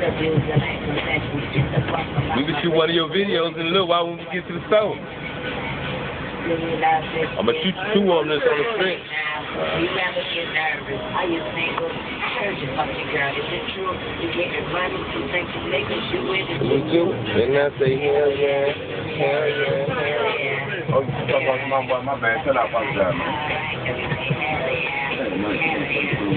We can shoot one of your videos and look while we get to the store. I'm going to shoot you two on this on the stretch. You never get nervous. Are you single? I heard you fuck your girl. Is it true? You getting money? You think you making shit with it? Me too. And I say, hell yeah. Hell yeah. Hell yeah. Oh, you talking about my boy? My bad. Shut up, my bad, man. Hell yeah. Hell yeah.